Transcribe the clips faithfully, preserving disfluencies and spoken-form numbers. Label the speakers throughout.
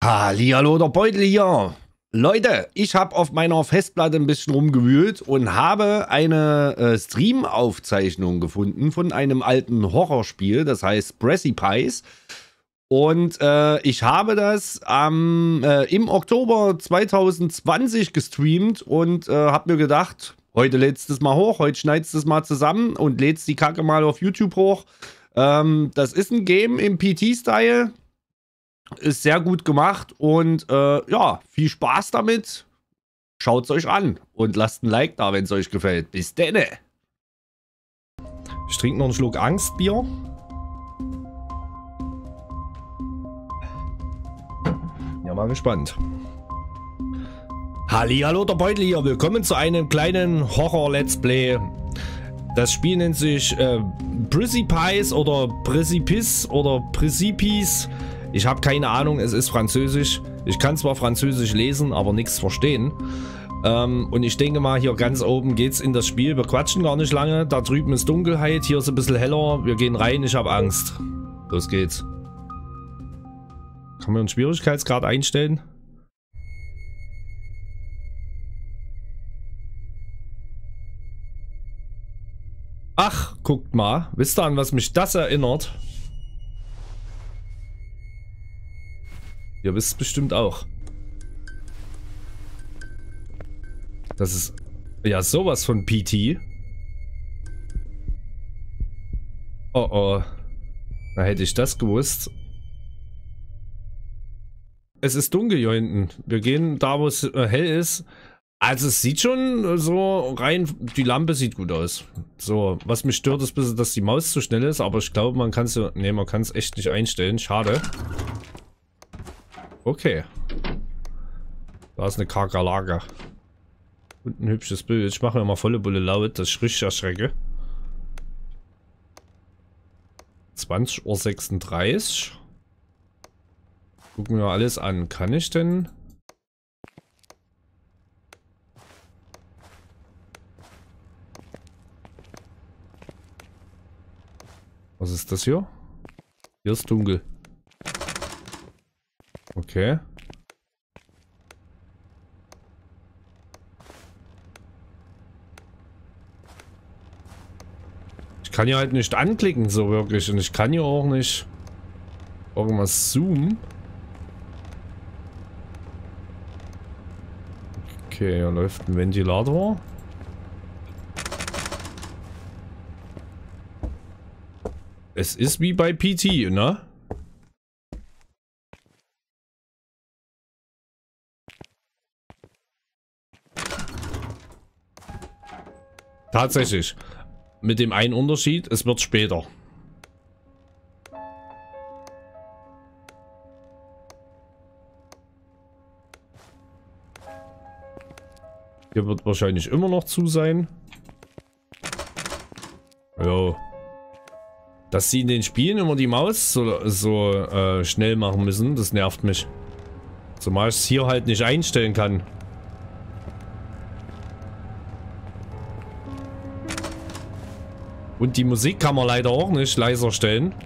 Speaker 1: Hallihallo, der Beutel hier. Leute, ich habe auf meiner Festplatte ein bisschen rumgewühlt und habe eine äh, Stream-Aufzeichnung gefunden von einem alten Horrorspiel, das heißt Precipice. Und äh, ich habe das ähm, äh, im Oktober zweitausendzwanzig gestreamt und äh, habe mir gedacht, heute lädst du es mal hoch, heute schneidest du es mal zusammen und lädst die Kacke mal auf YouTube hoch. Ähm, das ist ein Game im P T-Style. Ist sehr gut gemacht und äh, ja, viel Spaß damit. Schaut es euch an und lasst ein Like da, wenn es euch gefällt. Bis denne.
Speaker 2: Ich trinke noch einen Schluck Angstbier. Ja, mal gespannt. Hallihallo, der Beutel hier. Willkommen zu einem kleinen Horror-Let's Play. Das Spiel nennt sich äh, Precipice oder Precipice oder Precipice. Ich habe keine Ahnung, es ist Französisch. Ich kann zwar Französisch lesen, aber nichts verstehen. Ähm, und ich denke mal, hier ganz oben geht's in das Spiel. Wir quatschen gar nicht lange. Da drüben ist Dunkelheit, hier ist ein bisschen heller. Wir gehen rein, ich habe Angst. Los geht's. Kann man einen Schwierigkeitsgrad einstellen? Ach, guckt mal. Wisst ihr, an was mich das erinnert? Ihr wisst es bestimmt auch. Das ist ja sowas von P T. Oh oh. Na, hätte ich das gewusst. Es ist dunkel hier hinten. Wir gehen da, wo es äh, hell ist. Also es sieht schon so rein, die Lampe sieht gut aus. So, was mich stört, ist ein bisschen, dass die Maus zu schnell ist, aber ich glaube, man kann es ja, nee, man kann es echt nicht einstellen. Schade. Okay. Da ist eine Kakerlake. Und ein hübsches Bild. Ich mache mir mal volle Bulle laut, dass ich richtig erschrecke. zwanzig Uhr sechsunddreißig. Gucken wir alles an. Kann ich denn... Was ist das hier? Hier ist dunkel. Okay. Ich kann hier halt nicht anklicken, so wirklich. Und ich kann hier auch nicht irgendwas zoomen. Okay, hier läuft ein Ventilator. Es ist wie bei P T, ne? Tatsächlich. Mit dem einen Unterschied, es wird später. Hier wird wahrscheinlich immer noch zu sein. Jo. Dass sie in den Spielen immer die Maus so, so äh, schnell machen müssen, das nervt mich. Zumal ich es hier halt nicht einstellen kann. Und die Musik kann man leider auch nicht leiser stellen.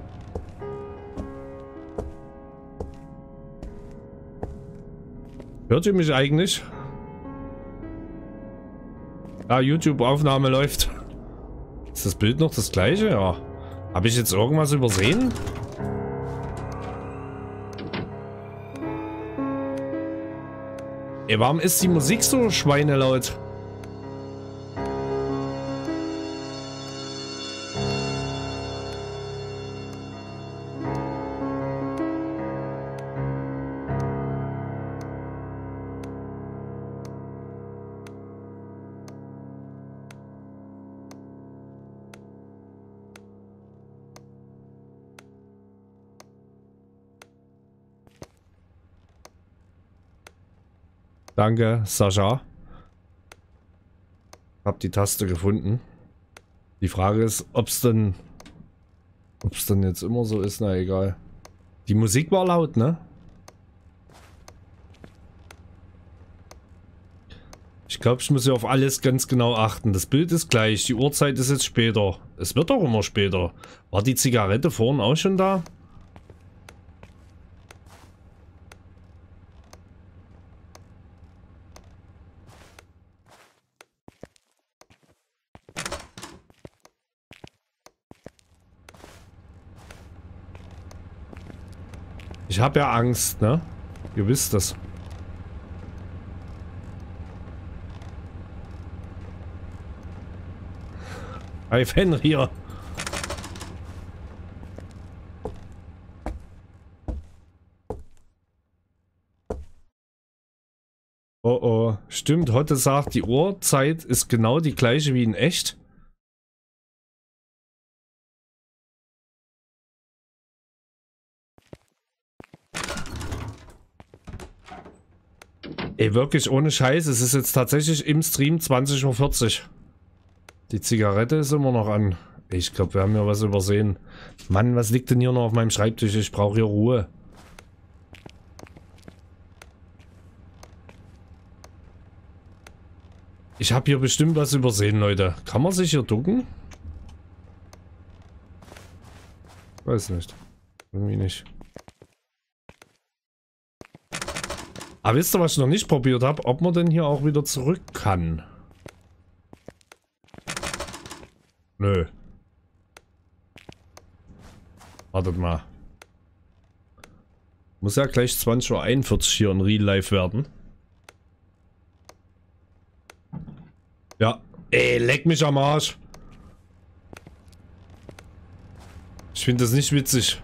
Speaker 2: Hört ihr mich eigentlich? Ja, YouTube-Aufnahme läuft. Ist das Bild noch das gleiche? Ja. Habe ich jetzt irgendwas übersehen? Ey, warum ist die Musik so schweinelaut? Danke, Sascha. Hab die Taste gefunden. Die Frage ist, ob es denn, ob es denn jetzt immer so ist. Na egal. Die Musik war laut, ne? Ich glaube, ich muss ja auf alles ganz genau achten. Das Bild ist gleich. Die Uhrzeit ist jetzt später. Es wird auch immer später. War die Zigarette vorhin auch schon da? Ich habe ja Angst, ne? Ihr wisst das. Hi Fenrir. Oh oh, stimmt, Hotte sagt, die Uhrzeit ist genau die gleiche wie in echt. Ey, wirklich ohne Scheiß, es ist jetzt tatsächlich im Stream zwanzig Uhr vierzig. Die Zigarette ist immer noch an. Ich glaube, wir haben ja was übersehen. Mann, was liegt denn hier noch auf meinem Schreibtisch? Ich brauche hier Ruhe. Ich habe hier bestimmt was übersehen, Leute. Kann man sich hier ducken? Weiß nicht. Irgendwie nicht. Aber wisst ihr, was ich noch nicht probiert habe? Ob man denn hier auch wieder zurück kann? Nö. Wartet mal. Muss ja gleich zwanzig Uhr einundvierzig hier in Real Life werden. Ja. Ey, leck mich am Arsch. Ich finde das nicht witzig.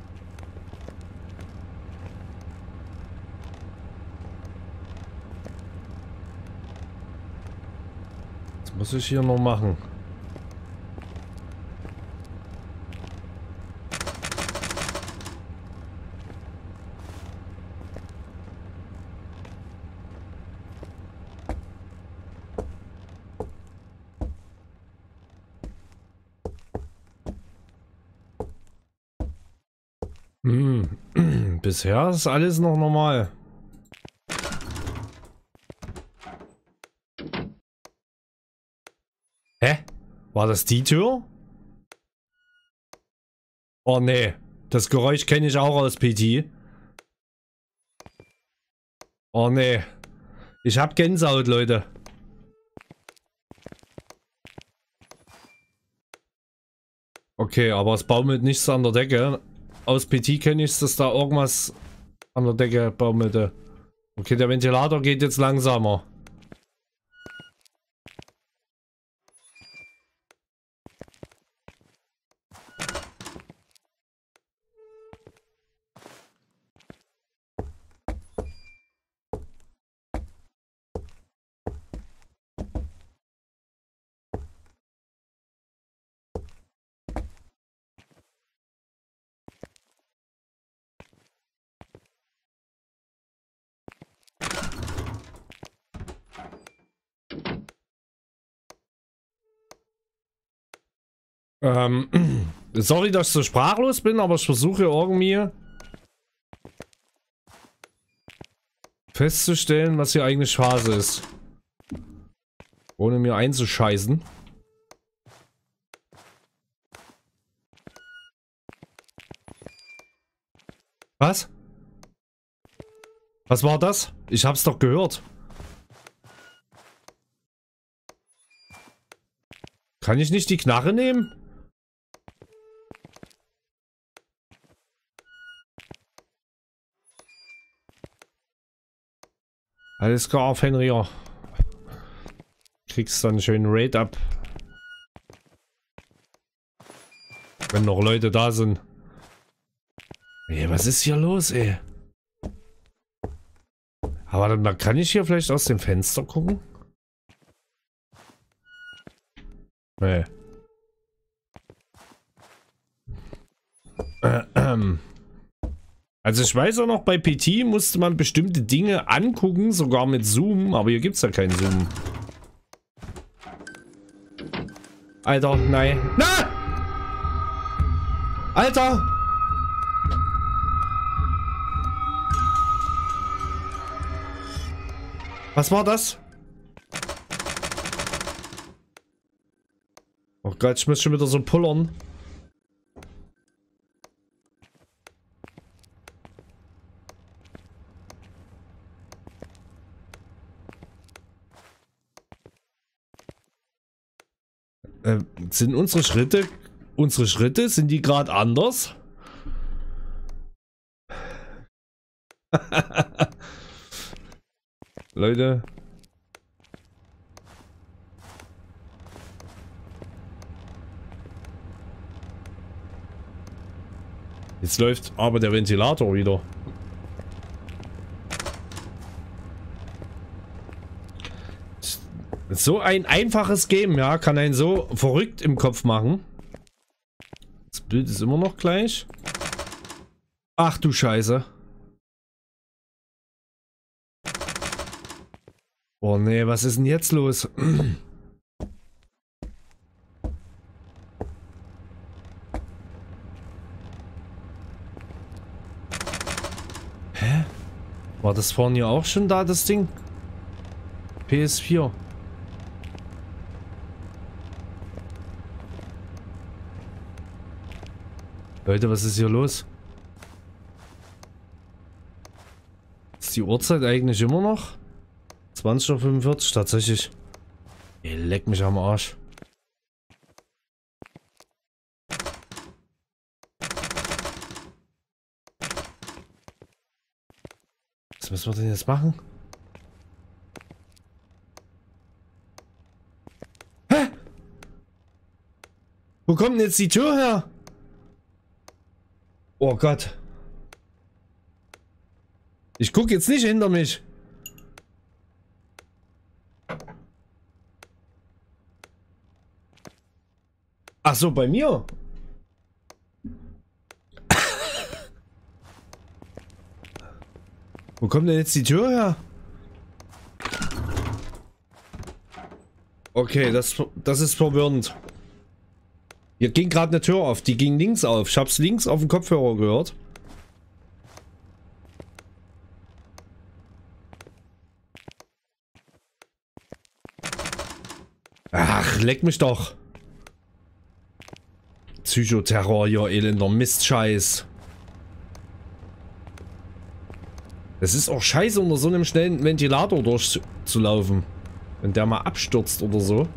Speaker 2: Was muss ich hier noch machen? Hm. Bisher ist alles noch normal. Hä? War das die Tür? Oh nee, das Geräusch kenne ich auch aus P T. Oh nee. Ich hab Gänsehaut, Leute. Okay, aber es baumelt nichts an der Decke. Aus P T kenne ich es, dass da irgendwas an der Decke baumelte. Okay, der Ventilator geht jetzt langsamer. Ähm, sorry, dass ich so sprachlos bin, aber ich versuche irgendwie festzustellen, was hier eigentlich Phase ist. Ohne mir einzuscheißen. Was? Was war das? Ich hab's doch gehört. Kann ich nicht die Knarre nehmen? Alles klar, Fenrir. Kriegst dann einen schönen Raid ab. Wenn noch Leute da sind. Ey, was ist hier los, ey? Aber dann kann ich hier vielleicht aus dem Fenster gucken? Nee. Äh, ähm. Also ich weiß auch noch, bei P T musste man bestimmte Dinge angucken, sogar mit Zoom, aber hier gibt es ja keinen Zoom. Alter, nein. Na! Alter! Was war das? Oh Gott, ich muss schon wieder so pullern. Äh, sind unsere Schritte, unsere Schritte, sind die gerade anders? Leute. Jetzt läuft aber der Ventilator wieder. So ein einfaches Game, ja, kann einen so verrückt im Kopf machen. Das Bild ist immer noch gleich. Ach du Scheiße. Oh nee, was ist denn jetzt los? Hä? War das vorhin ja auch schon da, das Ding? P S vier. Leute, was ist hier los? Ist die Uhrzeit eigentlich immer noch? zwanzig Uhr fünfundvierzig tatsächlich. Ey, leck mich am Arsch. Was müssen wir denn jetzt machen? Hä? Wo kommt denn jetzt die Tür her? Oh Gott. Ich gucke jetzt nicht hinter mich. Ach so, bei mir? Wo kommt denn jetzt die Tür her? Okay, das, das ist verwirrend. Hier ging gerade eine Tür auf, die ging links auf. Ich hab's links auf dem Kopfhörer gehört. Ach, leck mich doch. Psychoterror, ihr elender Mistscheiß. Es ist auch scheiße, unter so einem schnellen Ventilator durchzulaufen. Wenn der mal abstürzt oder so.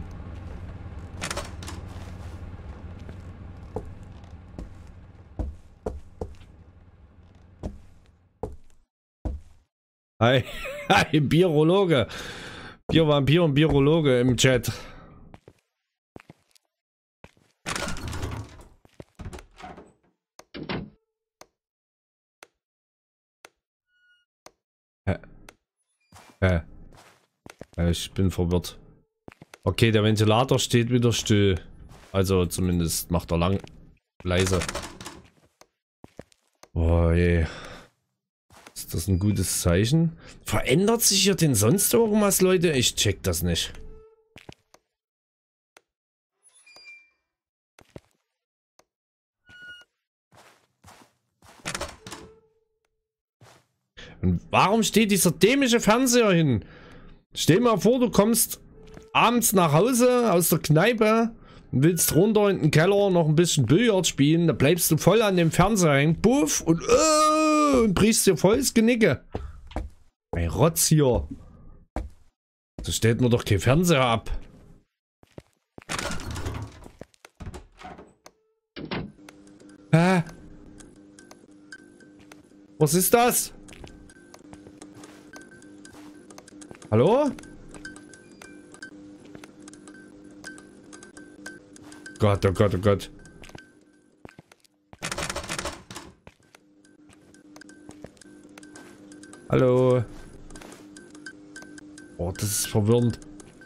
Speaker 2: Hi, hi, Birologe. Biervampir und Birologe im Chat. Hä? Hä? Ich bin verwirrt. Okay, der Ventilator steht wieder still. Also zumindest macht er lang leise. Oh je. Ist das ein gutes Zeichen? Verändert sich hier denn sonst irgendwas, Leute? Ich check das nicht. Und warum steht dieser dämliche Fernseher hin? Stell dir mal vor, du kommst abends nach Hause aus der Kneipe und willst runter in den Keller noch ein bisschen Billard spielen. Da bleibst du voll an dem Fernseher hängen. Puff und, äh, und brichst dir voll das Genicke. Ein Rotz hier. So stellt man doch kein Fernseher ab. Hä? Was ist das? Hallo? Gott, oh Gott, oh Gott. Hallo? Oh, das ist verwirrend.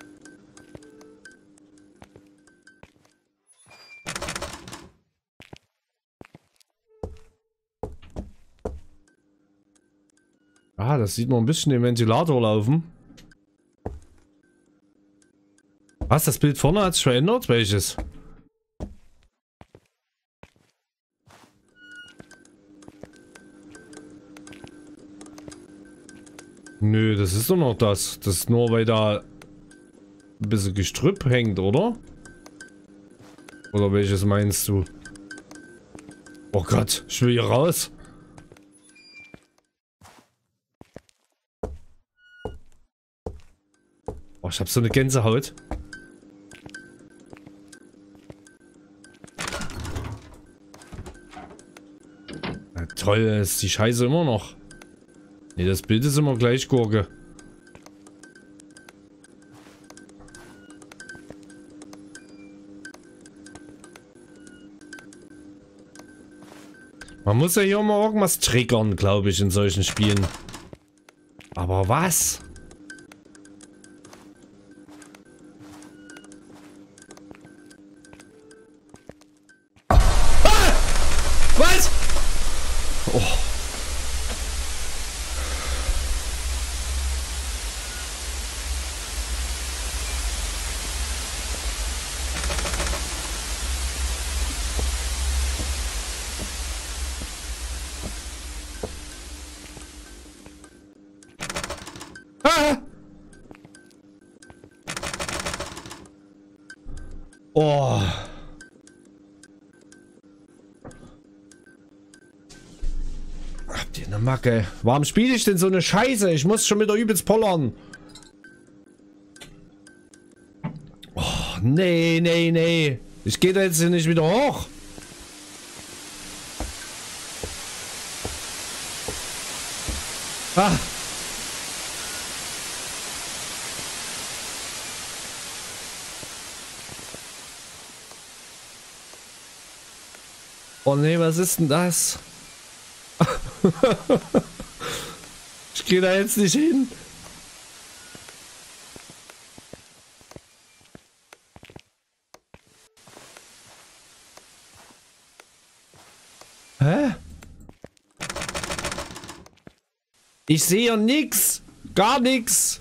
Speaker 2: Ah, das sieht man ein bisschen im Ventilator laufen. Was, das Bild vorne hat sich verändert? Welches? Nö, das ist doch noch das. Das ist nur, weil da ein bisschen Gestrüpp hängt, oder? Oder welches meinst du? Oh Gott, ich will hier raus. Oh, ich hab so eine Gänsehaut. Na toll, ist die Scheiße immer noch. Ne, das Bild ist immer gleich, Gurke. Man muss ja hier mal irgendwas triggern, glaube ich, in solchen Spielen. Aber was? Ah! Was? Oh. Oh. Habt ihr eine Macke? Warum spiele ich denn so eine Scheiße? Ich muss schon wieder übelst pollern. Oh, nee, nee, nee. Ich gehe da jetzt hier nicht wieder hoch. Ah. Oh nee, was ist denn das? Ich gehe da jetzt nicht hin. Hä? Ich sehe ja nix. Gar nix.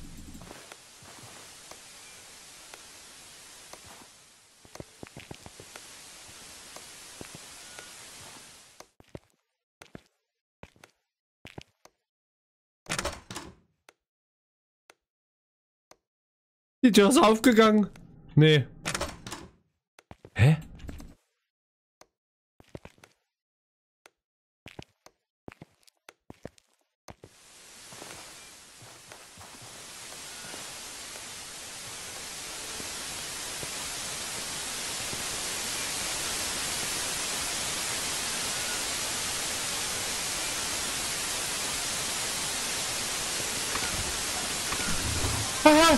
Speaker 2: Die Tür ist aufgegangen. Nee. Hä? Ah!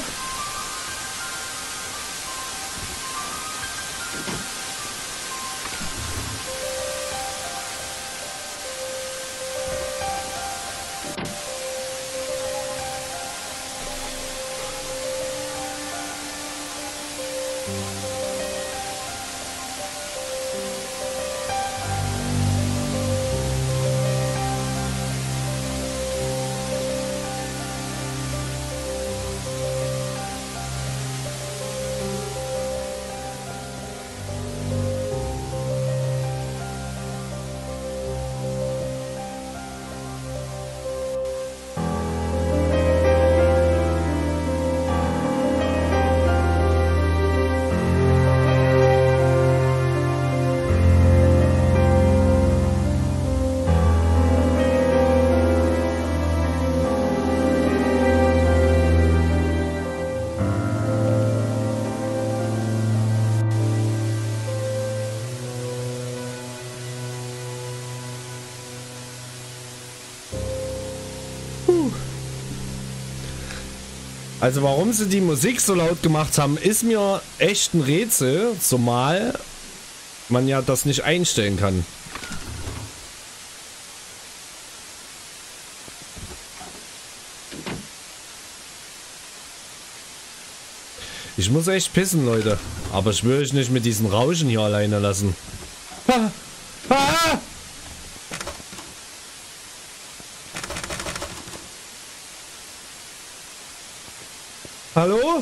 Speaker 2: Also warum sie die Musik so laut gemacht haben, ist mir echt ein Rätsel, zumal man ja das nicht einstellen kann. Ich muss echt pissen, Leute. Aber ich will euch nicht mit diesen Rauschen hier alleine lassen. Ah! Ah! Hallo?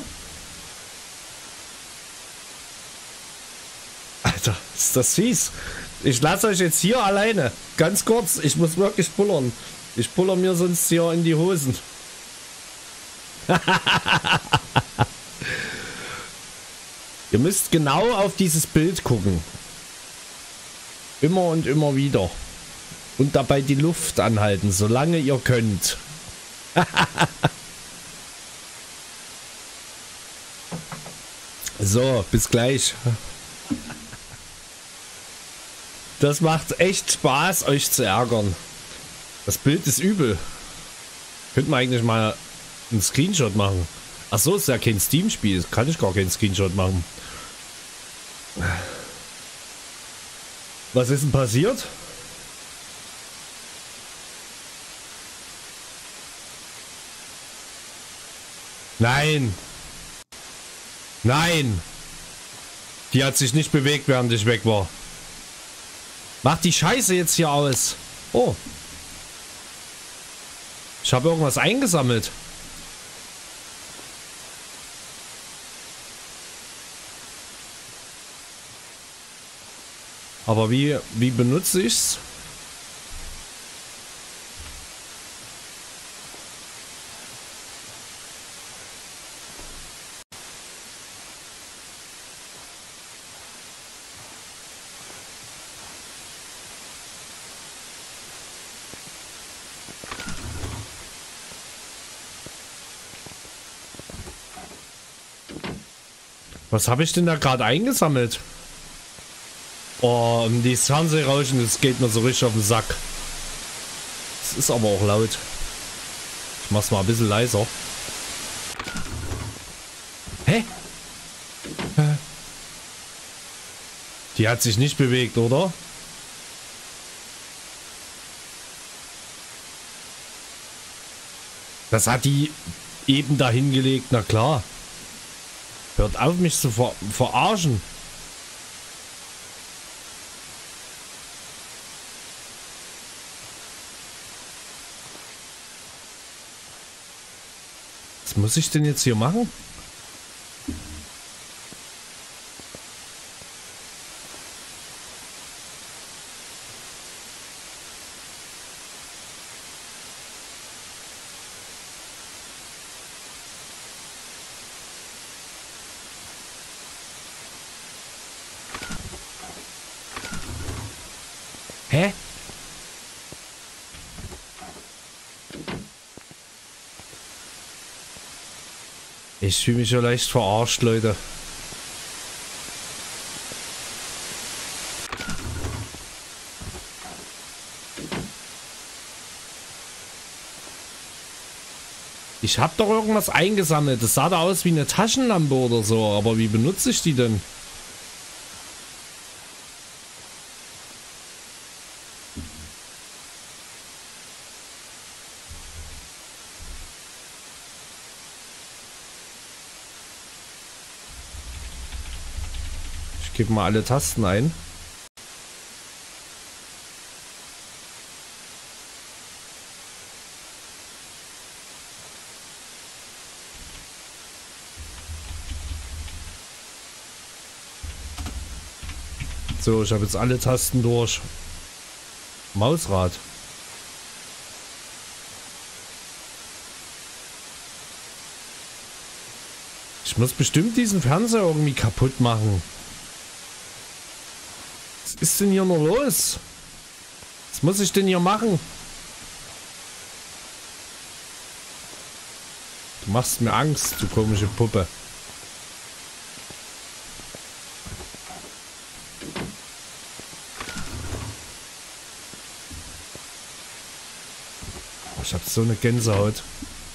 Speaker 2: Alter, ist das fies. Ich lasse euch jetzt hier alleine. Ganz kurz, ich muss wirklich pullern. Ich puller mir sonst hier in die Hosen. Ihr müsst genau auf dieses Bild gucken. Immer und immer wieder. Und dabei die Luft anhalten, solange ihr könnt. So, bis gleich. Das macht echt Spaß, euch zu ärgern. Das Bild ist übel. Könnten wir eigentlich mal einen Screenshot machen. Ach so, ist ja kein Steam-Spiel. Kann ich gar keinen Screenshot machen. Was ist denn passiert? Nein. Nein. Die hat sich nicht bewegt, während ich weg war. Mach die Scheiße jetzt hier aus. Oh. Ich habe irgendwas eingesammelt. Aber wie, wie benutze ich's? Was habe ich denn da gerade eingesammelt? Oh, dieses Fernsehrauschen, das geht mir so richtig auf den Sack. Es ist aber auch laut. Ich mach's mal ein bisschen leiser. Hä? Hä? Die hat sich nicht bewegt, oder? Das hat die eben dahin gelegt, na klar. Hört auf, mich zu ver verarschen. Was muss ich denn jetzt hier machen? Hä? Ich fühle mich ja leicht verarscht, Leute. Ich habe doch irgendwas eingesammelt. Das sah da aus wie eine Taschenlampe oder so. Aber wie benutze ich die denn? Ich gebe mal alle Tasten ein. So, ich habe jetzt alle Tasten durch. Mausrad. Ich muss bestimmt diesen Fernseher irgendwie kaputt machen. Was ist denn hier nur los? Was muss ich denn hier machen? Du machst mir Angst, du komische Puppe. Ich habe so eine Gänsehaut.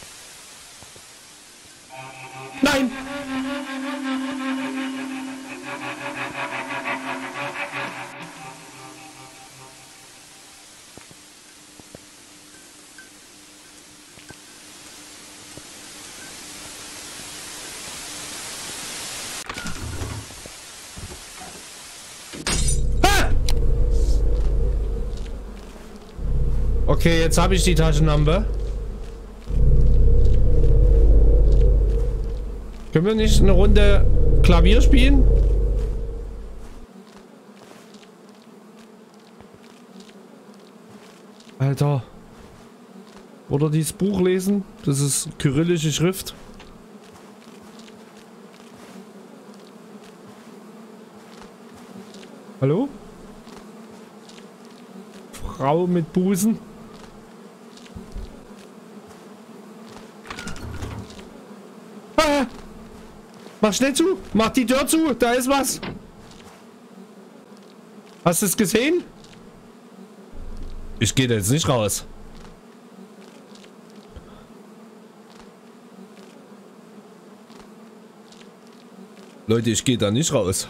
Speaker 2: Nein! Okay, jetzt habe ich die Taschenlampe. Können wir nicht eine Runde Klavier spielen? Alter. Oder dieses Buch lesen? Das ist kyrillische Schrift. Hallo? Frau mit Busen. Ah! Mach schnell zu! Mach die Tür zu! Da ist was! Hast du es gesehen? Ich gehe da jetzt nicht raus. Leute, ich gehe da nicht raus.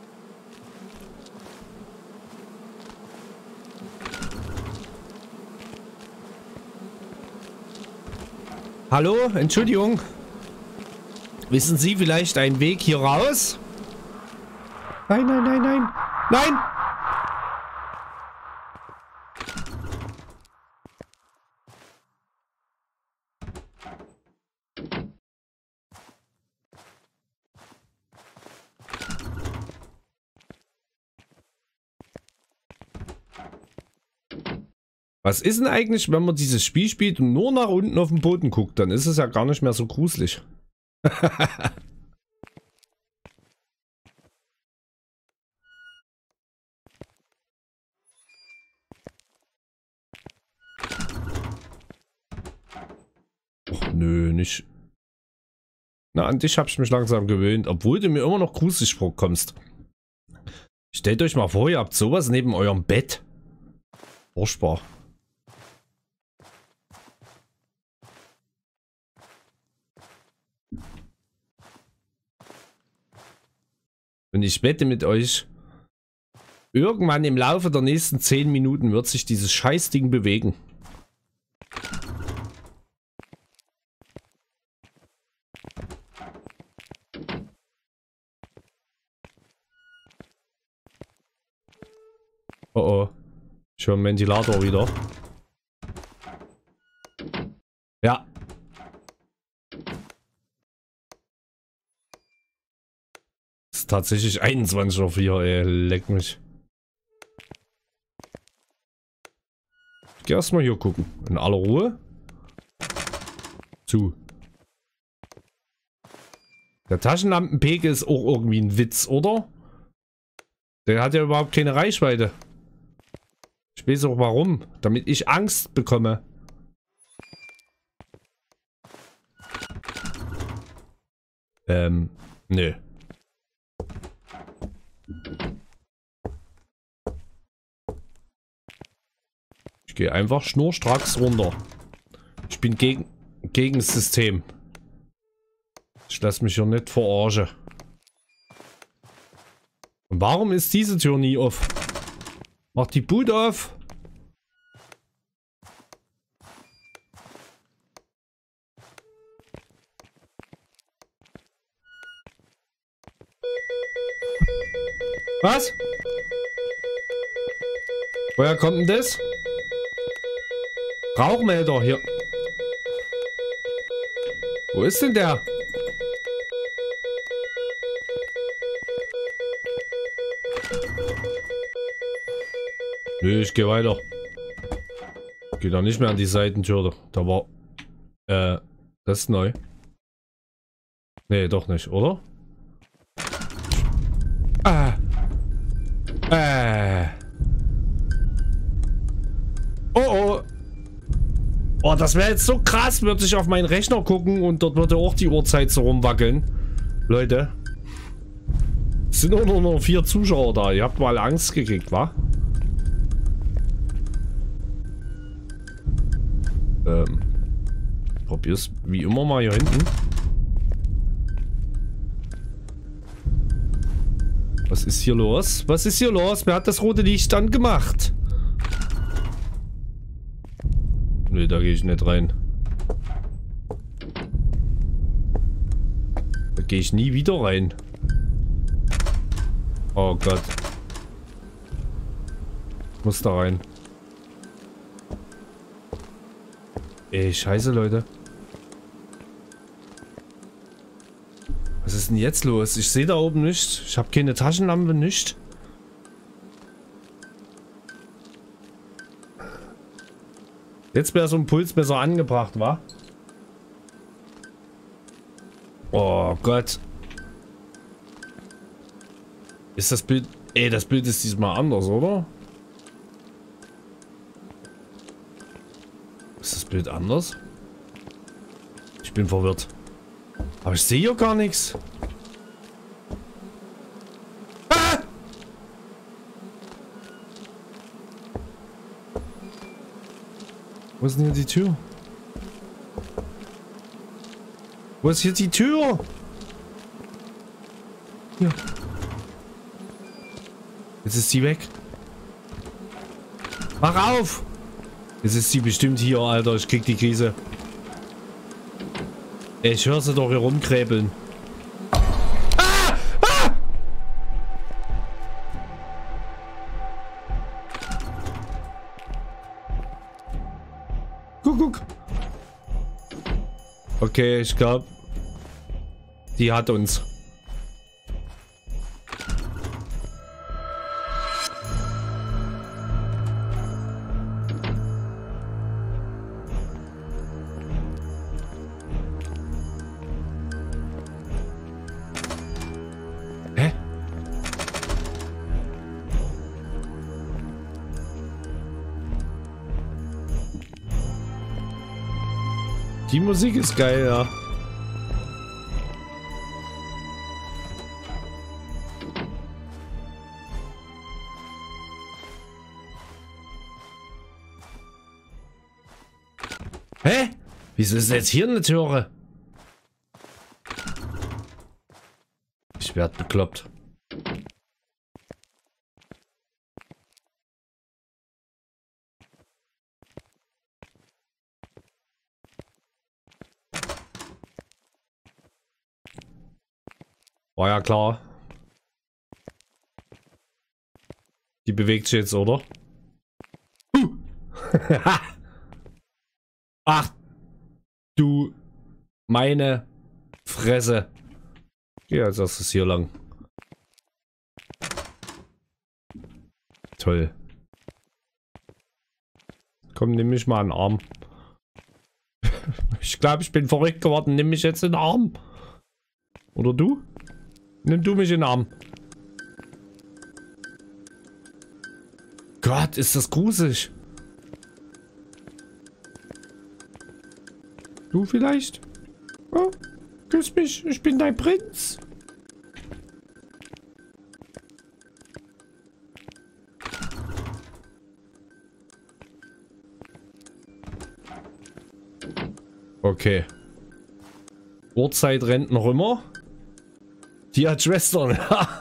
Speaker 2: Hallo, Entschuldigung. Wissen Sie vielleicht einen Weg hier raus? Nein, nein, nein, nein. Nein! Was ist denn eigentlich, wenn man dieses Spiel spielt und nur nach unten auf den Boden guckt? Dann ist es ja gar nicht mehr so gruselig. Och, nö, nicht. Na, an dich habe ich mich langsam gewöhnt, obwohl du mir immer noch gruselig vorkommst. Stellt euch mal vor, ihr habt sowas neben eurem Bett. Furchtbar. Und ich wette mit euch, irgendwann im Laufe der nächsten zehn Minuten wird sich dieses Scheißding bewegen. Oh oh. Ich höre einen Ventilator wieder. Ja. Es ist tatsächlich einundzwanzig Uhr vier, ey. Leck mich. Ich geh erstmal hier gucken. In aller Ruhe. Zu. Der Taschenlampenpegel ist auch irgendwie ein Witz, oder? Der hat ja überhaupt keine Reichweite. Ich weiß auch warum. Damit ich Angst bekomme. Ähm, nö. Ich gehe einfach schnurstracks runter. Ich bin gegen, gegen das System. Ich lasse mich hier nicht verarschen. Und warum ist diese Tür nie auf? Mach die Bude auf. Was? Woher kommt denn das? Rauchmelder hier. Wo ist denn der? Nö, ich gehe weiter. Ich gehe da nicht mehr an die Seitentür. Da war... Äh, das ist neu. Nee, doch nicht, oder? Ah. Äh. Oh oh. Oh, das wäre jetzt so krass, würde ich auf meinen Rechner gucken und dort würde auch die Uhrzeit so rumwackeln. Leute. Es sind nur noch vier Zuschauer da. Ihr habt mal Angst gekriegt, wa? Ähm. Probier's wie immer mal hier hinten. Was ist hier los? Was ist hier los? Wer hat das rote Licht dann gemacht? Nee, da gehe ich nicht rein. Da gehe ich nie wieder rein. Oh Gott. Ich muss da rein. Ey, scheiße, Leute. Was ist denn jetzt los? Ich sehe da oben nicht. Ich habe keine Taschenlampe, nicht. Jetzt wäre so ein Pulsmesser angebracht, wa? Oh Gott. Ist das Bild... Ey, das Bild ist diesmal anders, oder? Ist das Bild anders? Ich bin verwirrt. Aber ich sehe hier gar nichts. Ah! Wo ist denn hier die Tür? Wo ist hier die Tür? Ja. Jetzt ist sie weg. Mach auf! Jetzt ist sie bestimmt hier, Alter. Ich krieg die Krise. Ich höre sie doch hier rumkräbeln. Ah! Ah! Guck, guck. Okay, ich glaube, die hat uns. Hä? Die Musik ist geil, ja. Hä? Wieso ist jetzt hier eine Türe? Ich werd bekloppt. War ja klar. Die bewegt sich jetzt, oder? Uh. Ach, du meine Fresse. Ja, als erstes hier lang. Toll. Komm, nimm mich mal in den Arm. Ich glaube, ich bin verrückt geworden. Nimm mich jetzt in den Arm. Oder du? Nimm du mich in den Arm. Gott, ist das gruselig. Du vielleicht? Oh, küss mich, ich bin dein Prinz. Okay. Uhrzeit rennt noch immer. Die hat Schwestern.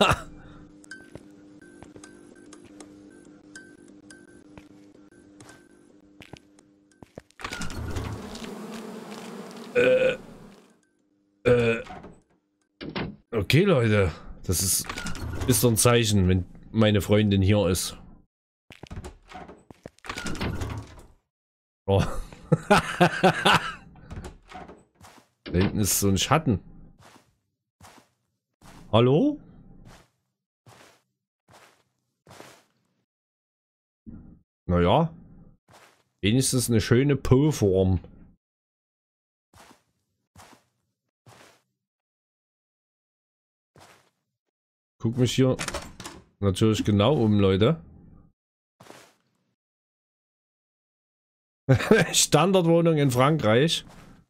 Speaker 2: äh, äh. Okay, Leute. Das ist, ist so ein Zeichen, wenn meine Freundin hier ist. Oh. Da hinten ist so ein Schatten. Hallo? Naja. Wenigstens eine schöne Po-Form. Guck mich hier natürlich genau um, Leute. Standardwohnung in Frankreich.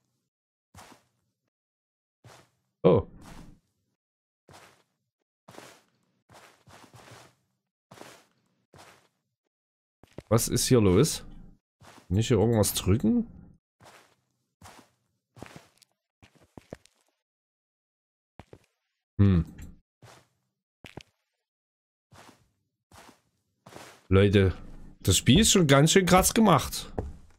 Speaker 2: Oh. Was ist hier los? Kann ich hier irgendwas drücken? Hm. Leute, das Spiel ist schon ganz schön krass gemacht.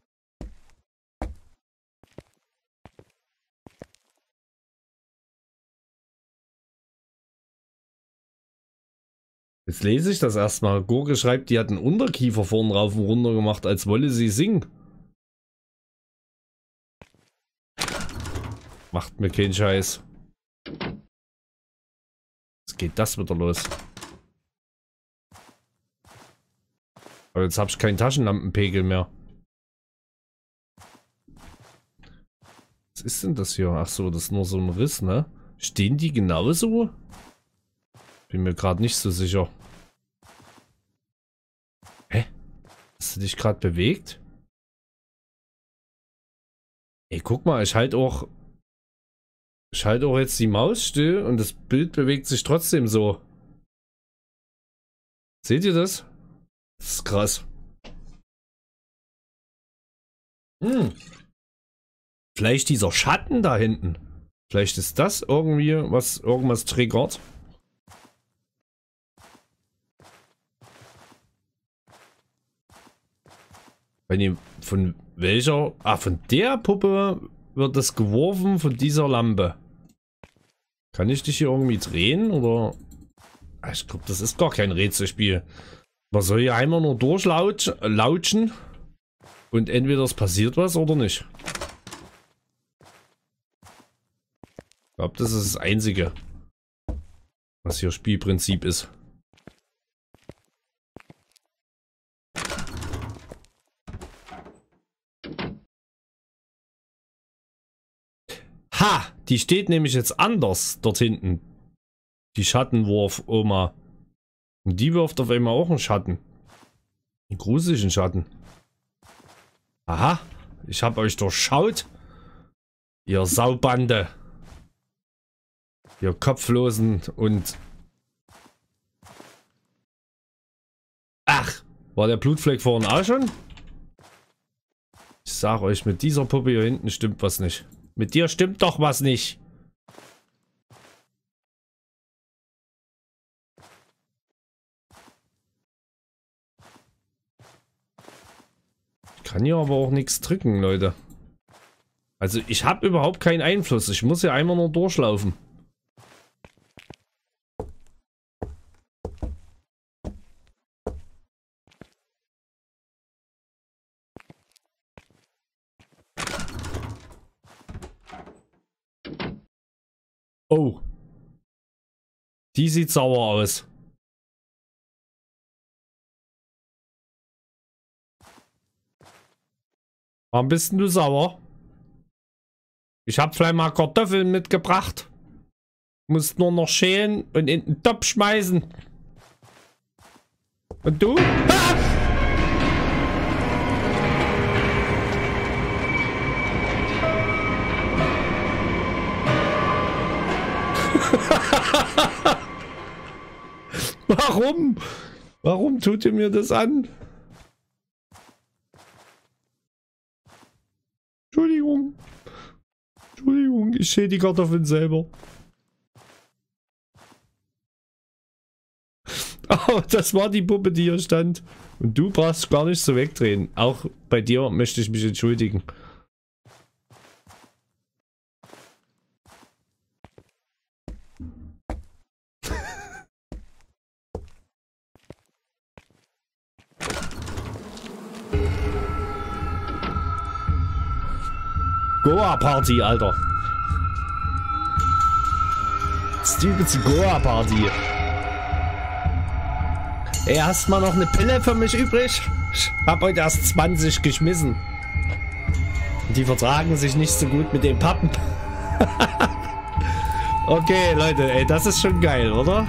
Speaker 2: Jetzt lese ich das erstmal. Gurke schreibt, die hat einen Unterkiefer vorn rauf und runter gemacht, als wolle sie singen. Macht mir keinen Scheiß. Jetzt geht das wieder los. Aber jetzt habe ich keinen Taschenlampenpegel mehr. Was ist denn das hier? Ach so, das ist nur so ein Riss, ne? Stehen die genauso? Bin mir gerade nicht so sicher. Hä? Hast du dich gerade bewegt? Ey, guck mal, ich halte auch... Ich halte auch jetzt die Maus still und das Bild bewegt sich trotzdem so. Seht ihr das? Das ist krass. Hm. Vielleicht dieser Schatten da hinten. Vielleicht ist das irgendwie, was irgendwas triggert. Wenn ihr, von welcher? Ah, von der Puppe wird das geworfen, von dieser Lampe. Kann ich dich hier irgendwie drehen oder? Ich glaube, das ist gar kein Rätselspiel. Man soll hier einmal nur durchlautschen und entweder es passiert was oder nicht. Ich glaube, das ist das Einzige, was hier Spielprinzip ist. Ha! Die steht nämlich jetzt anders dort hinten. Die Schattenwurf-Oma. Und die wirft auf einmal auch einen Schatten. Einen gruseligen Schatten. Aha. Ich habe euch durchschaut. Ihr Saubande. Ihr Kopflosen und... Ach! War der Blutfleck vorhin auch schon? Ich sag euch, mit dieser Puppe hier hinten stimmt was nicht. Mit dir stimmt doch was nicht. Ich kann hier aber auch nichts drücken, Leute. Also ich habe überhaupt keinen Einfluss. Ich muss hier einmal nur durchlaufen. Oh. Die sieht sauer aus. Warum bist denn du sauer? Ich hab vielleicht mal Kartoffeln mitgebracht. Muss nur noch schälen und in den Topf schmeißen. Und du? Ah! Warum? Warum tut ihr mir das an? Entschuldigung. Entschuldigung, ich schäle die Kartoffeln selber. Oh, das war die Puppe, die hier stand. Und du brauchst gar nicht so wegdrehen. Auch bei dir möchte ich mich entschuldigen. Goa-Party, Alter. Stupid Goa-Party. Ey, hast mal noch eine Pille für mich übrig? Ich hab heute erst zwanzig geschmissen. Die vertragen sich nicht so gut mit den Pappen. Okay, Leute, ey, das ist schon geil, oder?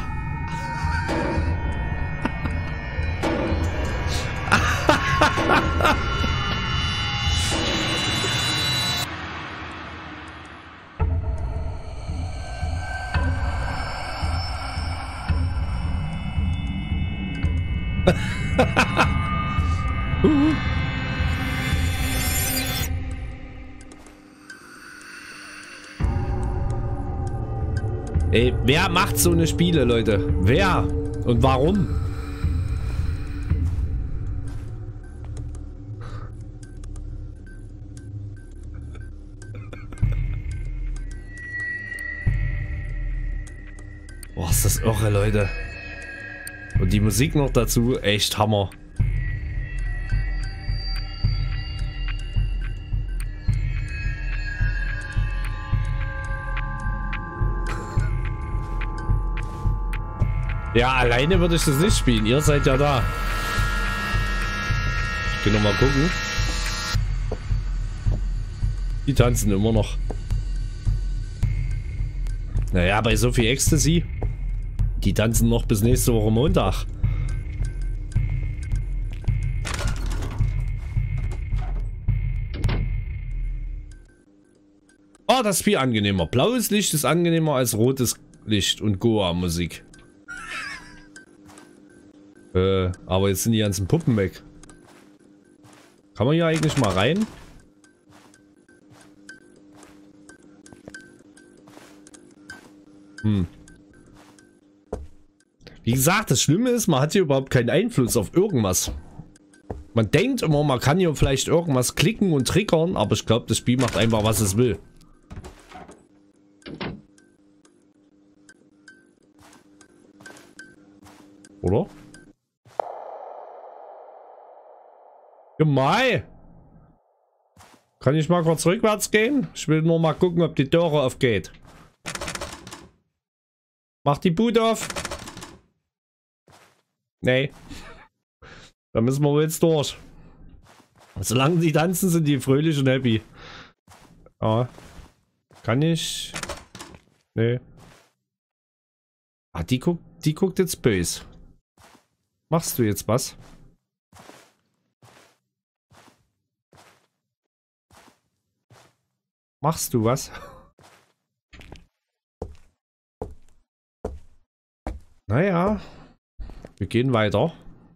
Speaker 2: uh. Ey, wer macht so eine Spiele, Leute? Wer? Und warum? Boah, ist das irre, Leute. Und die Musik noch dazu, echt Hammer. Ja, alleine würde ich das nicht spielen. Ihr seid ja da. Ich will noch mal gucken. Die tanzen immer noch. Naja, bei so viel Ecstasy. Die tanzen noch bis nächste Woche Montag. Oh, das ist viel angenehmer. Blaues Licht ist angenehmer als rotes Licht und Goa-Musik. Äh, aber jetzt sind die ganzen Puppen weg. Kann man hier eigentlich mal rein? Hm. Wie gesagt, das Schlimme ist, man hat hier überhaupt keinen Einfluss auf irgendwas. Man denkt immer, man kann hier vielleicht irgendwas klicken und triggern, aber ich glaube, das Spiel macht einfach, was es will. Oder? Gemein! Kann ich mal kurz rückwärts gehen? Ich will nur mal gucken, ob die Türe aufgeht. Mach die Bude auf. Nee. Da müssen wir wohl jetzt durch. Solange die tanzen, sind die fröhlich und happy. Ja. Kann ich? Nee. Ah, die guckt, die guckt jetzt böse. Machst du jetzt was? Machst du was? Naja. Wir gehen weiter.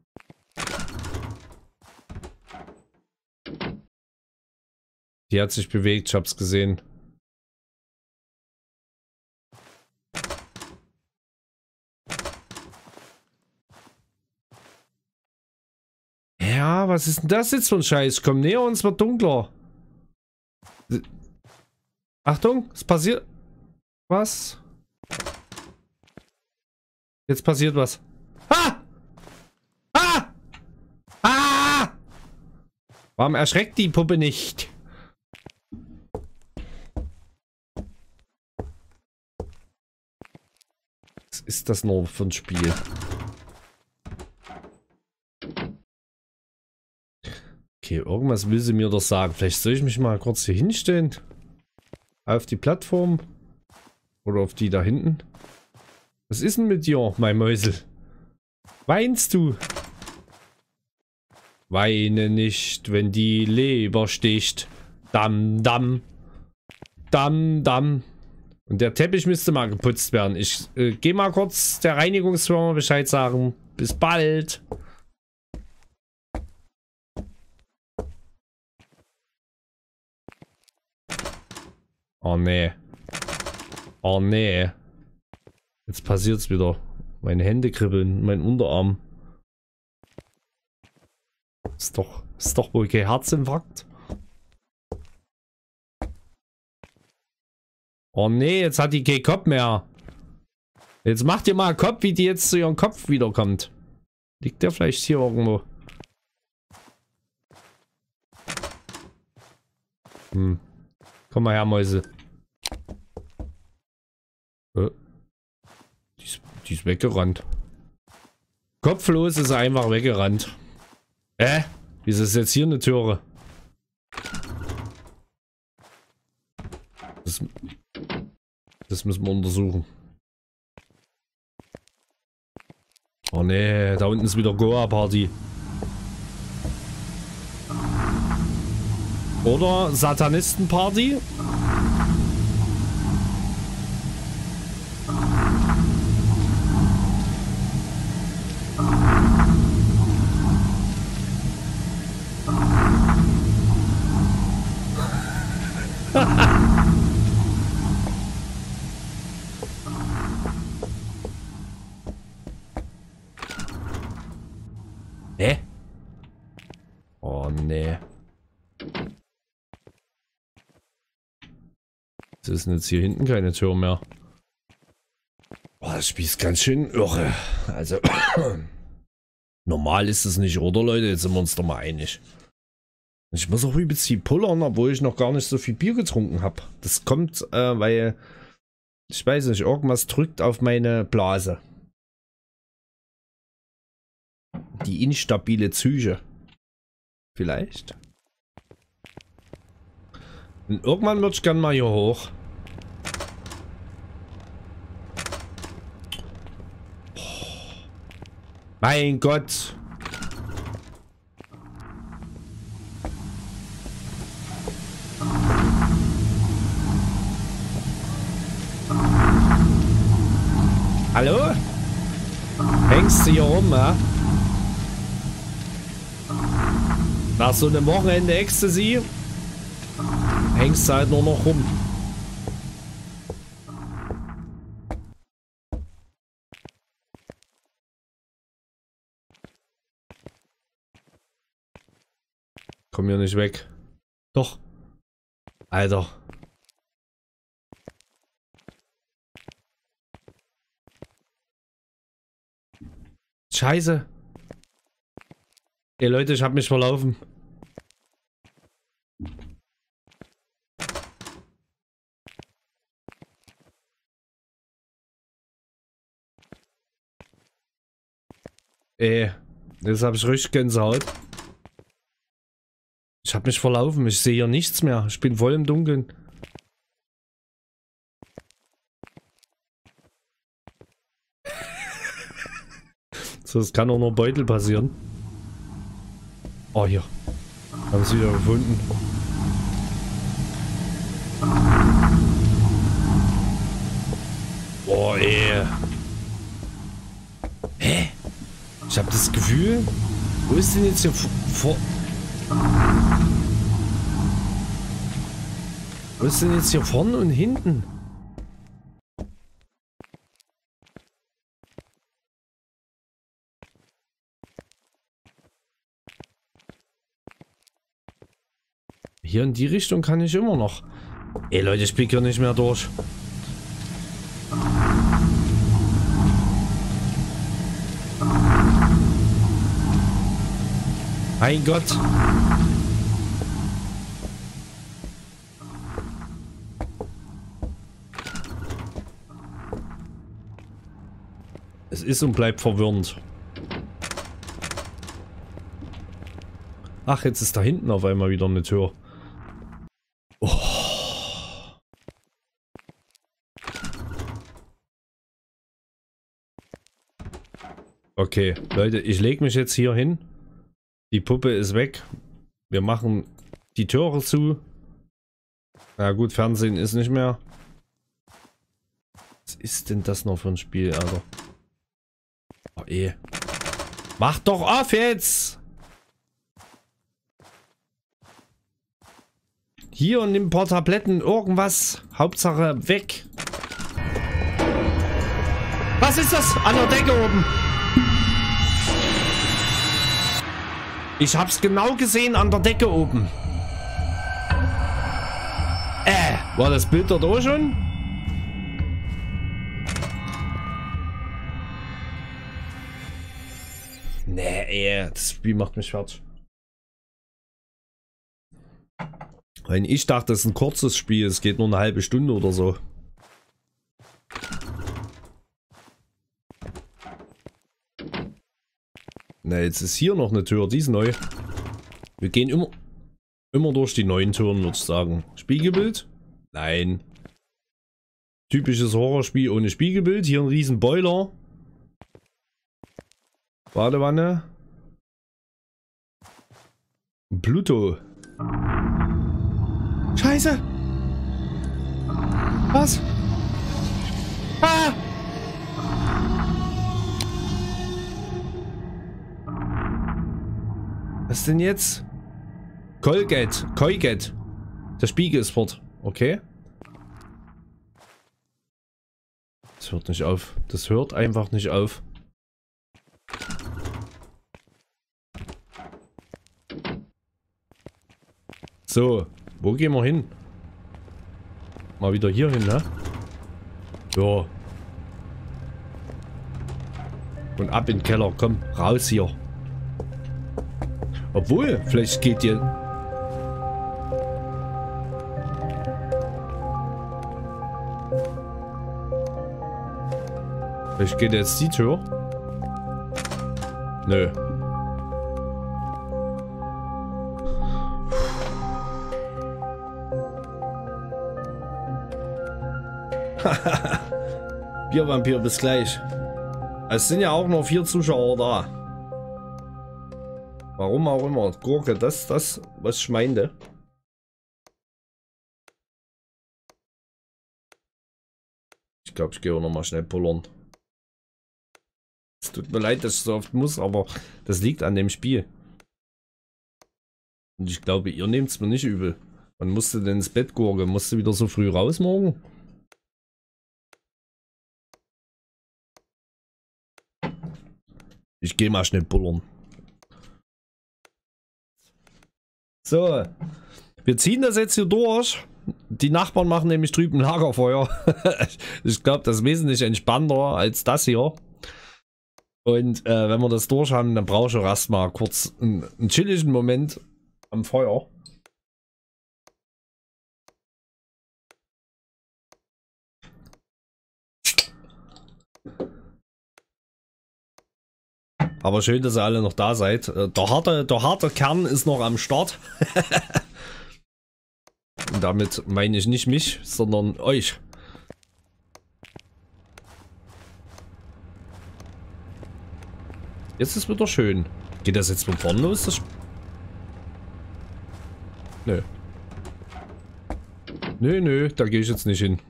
Speaker 2: Die hat sich bewegt, ich hab's gesehen. Ja, was ist denn das jetzt für ein Scheiß? Komm näher und es wird dunkler. Achtung, es passiert was? Jetzt passiert was. Ah! Ah! Ah! Warum erschreckt die Puppe nicht? Was ist das nur für ein Spiel? Okay, irgendwas will sie mir doch sagen. Vielleicht soll ich mich mal kurz hier hinstellen. Auf die Plattform. Oder auf die da hinten. Was ist denn mit dir, mein Mäusel? Weinst du? Weine nicht, wenn die Leber sticht. Dam, dam. Dam, dam. Und der Teppich müsste mal geputzt werden. Ich äh, gehe mal kurz der Reinigungsfirma Bescheid sagen. Bis bald. Oh nee. Oh nee. Jetzt passiert's wieder. Meine Hände kribbeln, mein Unterarm. Ist doch, ist doch wohl kein Herzinfarkt. Oh nee, jetzt hat die keinen Kopf mehr. Jetzt macht ihr mal einen Kopf, wie die jetzt zu ihrem Kopf wiederkommt. Liegt der vielleicht hier irgendwo? Hm. Komm mal her, Mäuse. Äh. Die ist, die ist weggerannt. Kopflos ist er einfach weggerannt. Äh? Wieso ist jetzt hier eine Türe? Das, das müssen wir untersuchen. Oh nee, da unten ist wieder Goa-Party. Oder Satanistenparty? Hä? Oh nee. Es ist jetzt hier hinten keine Tür mehr. Oh, das Spiel ist ganz schön irre. Also, normal ist es nicht, oder Leute? Jetzt sind wir uns doch mal einig. Ich muss auch übelst viel pullern, obwohl ich noch gar nicht so viel Bier getrunken habe. Das kommt, äh, weil, ich weiß nicht, irgendwas drückt auf meine Blase. Die instabile Psyche. Vielleicht. Und irgendwann würde ich gerne mal hier hoch. Oh. Mein Gott. Hallo? Hängst du hier rum, ja? Nach so einem Wochenende Ecstasy hängst du halt nur noch rum. Komm hier nicht weg. Doch. Alter. Scheiße. Ey Leute, ich hab mich verlaufen. Ey, jetzt hab ich richtig Gänsehaut. Ich hab mich verlaufen, ich sehe hier nichts mehr. Ich bin voll im Dunkeln. So, das kann auch nur Beutel passieren. Oh, hier. Haben sie wieder gefunden. Boah, ey. Hä? Ich hab das Gefühl... Wo ist denn jetzt hier vor... Wo ist denn jetzt hier vorne und hinten? Hier in die Richtung kann ich immer noch. Ey Leute, ich blick hier nicht mehr durch. Mein Gott. Es ist und bleibt verwirrend. Ach, jetzt ist da hinten auf einmal wieder eine Tür. Oh. Okay, Leute, ich lege mich jetzt hier hin. Die Puppe ist weg. Wir machen die Türe zu. Na gut, Fernsehen ist nicht mehr. Was ist denn das noch für ein Spiel, Alter? Oh, eh. Mach doch auf jetzt! Hier und nimm ein paar Tabletten, irgendwas. Hauptsache weg. Was ist das? An der Decke oben. Ich hab's genau gesehen an der Decke oben. Äh, war das Bild dort auch schon? Nee, ey, das Spiel macht mich fertig. Wenn ich dachte, das ist ein kurzes Spiel, es geht nur eine halbe Stunde oder so. Na, jetzt ist hier noch eine Tür, die ist neu. Wir gehen immer, immer durch die neuen Türen, würde ich sagen. Spiegelbild? Nein. Typisches Horrorspiel ohne Spiegelbild. Hier ein riesen Boiler. Badewanne. Pluto. Scheiße! Was? Ah! Was denn jetzt? Colgate. Colgate. Der Spiegel ist fort. Okay. Das hört nicht auf. Das hört einfach nicht auf. So. Wo gehen wir hin? Mal wieder hier hin, ne? Ja. Und ab in den Keller. Komm, raus hier. Obwohl, vielleicht geht ihr... Vielleicht geht jetzt die Tür. Nö. Biervampir, bis gleich. Es sind ja auch noch vier Zuschauer da. Warum auch immer. Gurke, das, das, was ich meinte. Ich glaube, ich gehe auch noch mal schnell pullern. Es tut mir leid, dass ich so oft muss, aber das liegt an dem Spiel. Und ich glaube, ihr nehmt es mir nicht übel. Wann musst du denn ins Bett, Gurke? Musst du wieder so früh raus morgen? Ich gehe mal schnell pullern. So. Wir ziehen das jetzt hier durch. Die Nachbarn machen nämlich drüben Lagerfeuer. Ich glaube, das ist wesentlich entspannter als das hier. Und äh, wenn wir das durch haben, dann brauche ich auch erstmal kurz einen, einen chilligen Moment am Feuer. Aber schön, dass ihr alle noch da seid. Der harte, der harte Kern ist noch am Start. Und damit meine ich nicht mich, sondern euch. Jetzt ist wieder schön. Geht das jetzt von vorne los? Das nö. Nö, nö, da gehe ich jetzt nicht hin.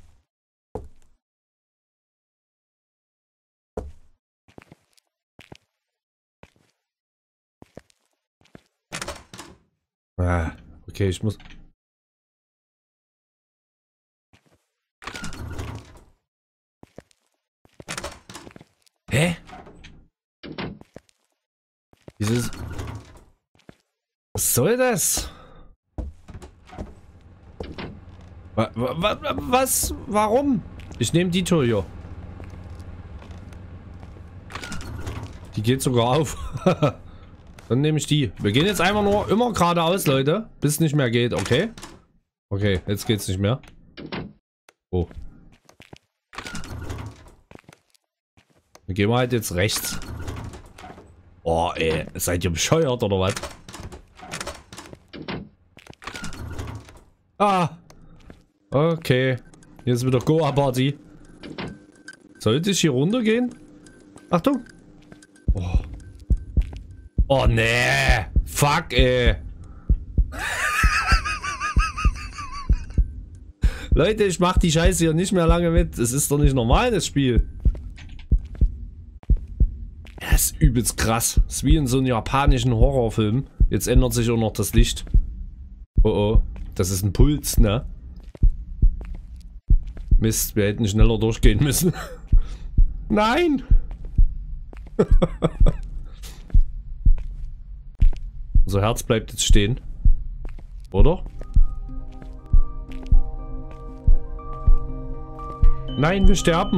Speaker 2: Ah, okay, ich muss... Hä? Dieses... Was soll das? Was? Was? Warum? Ich nehme die Tür hier. Die geht sogar auf. Dann nehme ich die. Wir gehen jetzt einfach nur immer geradeaus, Leute. Bis es nicht mehr geht, okay? Okay, jetzt geht's nicht mehr. Oh. Dann gehen wir halt jetzt rechts. Oh, ey. Seid ihr bescheuert oder was? Ah. Okay. Hier ist wieder Goa-Party. Sollte ich hier runtergehen? Achtung. Oh. Oh, nee. Fuck, ey. Leute, ich mach die Scheiße hier nicht mehr lange mit. Das ist doch nicht normal, das Spiel. Das ist übelst krass. Das ist wie in so einem japanischen Horrorfilm. Jetzt ändert sich auch noch das Licht. Oh oh. Das ist ein Puls, ne? Mist, wir hätten schneller durchgehen müssen. Nein! Unser Herz bleibt jetzt stehen. Oder? Nein, wir sterben.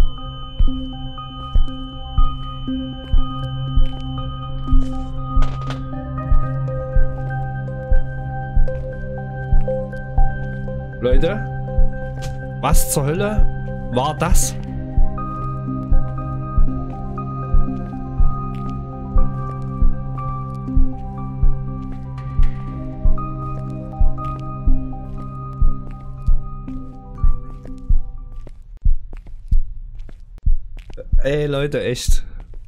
Speaker 2: Leute, was zur Hölle war das? Ey Leute, echt.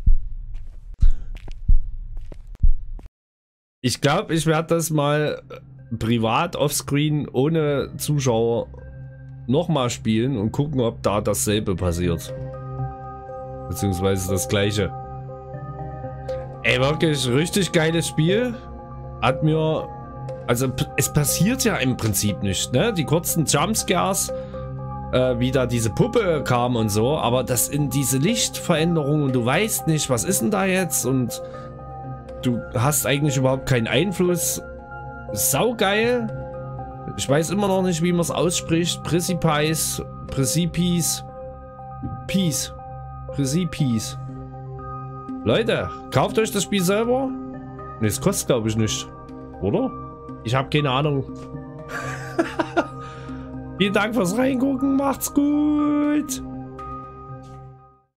Speaker 2: Ich glaube, ich werde das mal privat offscreen ohne Zuschauer nochmal spielen und gucken, ob da dasselbe passiert. Beziehungsweise das gleiche. Ey, wirklich richtig geiles Spiel. Hat mir... Also es passiert ja im Prinzip nicht, ne? Die kurzen Jumpscares, äh, wie da diese Puppe kam und so, aber das in diese Lichtveränderung und du weißt nicht, was ist denn da jetzt und du hast eigentlich überhaupt keinen Einfluss. Saugeil. Ich weiß immer noch nicht, wie man es ausspricht. Precipes, Precipes, Peace, Precipes. Leute, kauft euch das Spiel selber. Ne, es kostet glaube ich nicht, oder? Ich habe keine Ahnung. Vielen Dank fürs Reingucken, macht's gut.